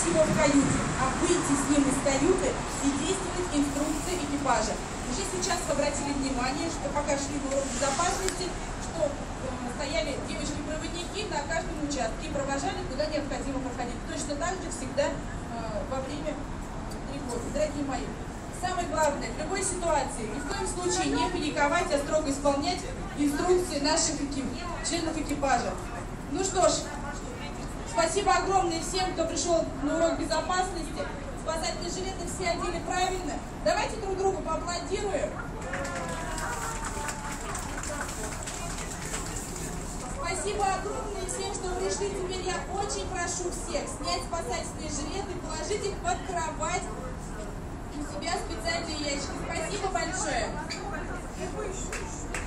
его в каюте, а выйти с ним из каюты и действовать инструкции экипажа. Уже сейчас вы обратили внимание, что пока шли на урок безопасности, что стояли девочки-проводники на каждом участке и провожали, куда необходимо проходить. Точно так же всегда во время тревоги. Дорогие мои, самое главное, в любой ситуации ни в коем случае не паниковать, а строго исполнять инструкции наших членов экипажа. Ну что ж, спасибо огромное всем, кто пришел на урок безопасности. Спасательные жилеты все одели правильно. Давайте друг другу поаплодируем. Спасибо огромное всем, что пришли. Теперь я очень прошу всех снять спасательные жилеты, положить их под кровать у себя в специальные ящики. Спасибо большое.